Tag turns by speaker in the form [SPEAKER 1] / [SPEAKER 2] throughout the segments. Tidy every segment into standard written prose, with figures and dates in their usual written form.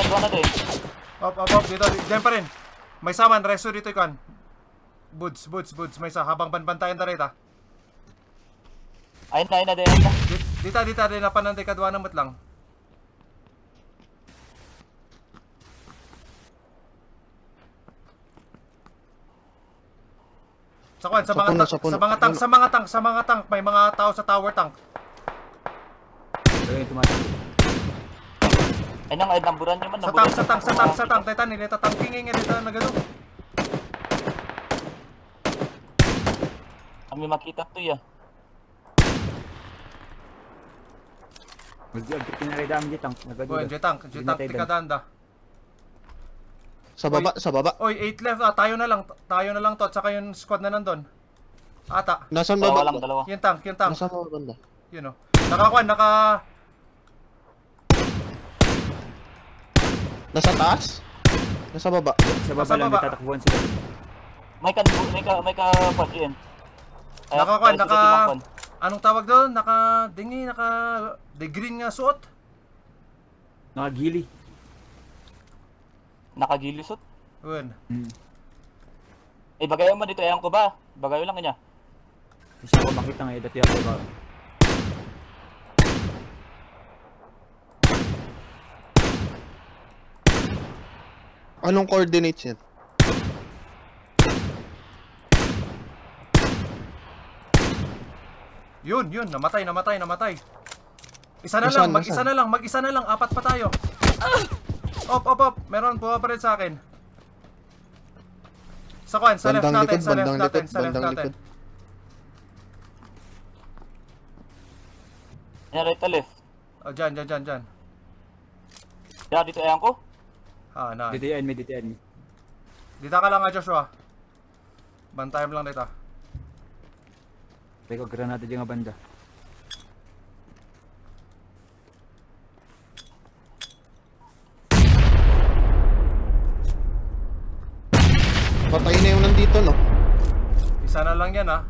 [SPEAKER 1] Iwan na din.
[SPEAKER 2] Op. Dito. Diyan pa rin. May saman. Reso dito ikan. Boots. May isa. Habang banbantayan na rin ha.
[SPEAKER 1] Ayun na.
[SPEAKER 2] Dita. Rin na panantay kadwa na lang. Sa mga tank. May mga tao sa tower tank.
[SPEAKER 1] Ay nang ay namburan nyo man.
[SPEAKER 2] Sa tank. Titan, nilita tanking nilita na gano'n.
[SPEAKER 1] Kami makita to ya.
[SPEAKER 3] Mag-agit kinarida ang jetang.
[SPEAKER 2] Jetang, tikadanda.
[SPEAKER 4] Sa baba.
[SPEAKER 2] Oy, 8 left tayo na lang to at saka yung squad na nandun. Ata.
[SPEAKER 4] Nasaan baba?
[SPEAKER 1] Dalawa.
[SPEAKER 2] Yung tank.
[SPEAKER 4] Nasaan baba banda?
[SPEAKER 2] Yun o.
[SPEAKER 4] Nasa taas? Nasa baba?
[SPEAKER 3] Sa baba lang tatakbuhan sila.
[SPEAKER 1] May ka-pod yan.
[SPEAKER 2] Anong tawag doon? The green nga suot?
[SPEAKER 3] Nakagili.
[SPEAKER 1] Nakagilisot?
[SPEAKER 2] Yun.
[SPEAKER 1] Bagayo mo dito, ayan ko ba? Bagayo lang kanya.
[SPEAKER 3] Gusto ko makita nga dati ako ba?
[SPEAKER 4] Anong coordinates yan?
[SPEAKER 2] Yun. Namatay. Mag-isa na lang. Apat pa tayo. Op. Meron buha pa rin sa akin. Sa left natin.
[SPEAKER 1] Yan, right to left.
[SPEAKER 2] Oh, dyan.
[SPEAKER 1] Yan, dito ayan ko.
[SPEAKER 2] Na.
[SPEAKER 3] Dito yan, dito.
[SPEAKER 2] Dito ka lang Joshua. Bantayan lang dito.
[SPEAKER 3] Teka, granada dyan nga banda.
[SPEAKER 4] Patay na yung nandito, no?
[SPEAKER 2] Isa na lang yan, ha?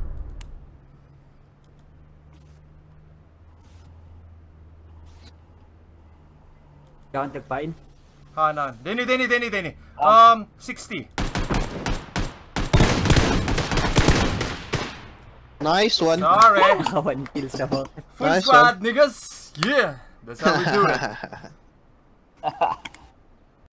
[SPEAKER 3] Kaya tagpain?
[SPEAKER 2] Na. Denny. 60.
[SPEAKER 4] Nice one.
[SPEAKER 2] Sorry.
[SPEAKER 3] 1 kill sa
[SPEAKER 2] Full squad, niggas. Yeah. That's how we do it.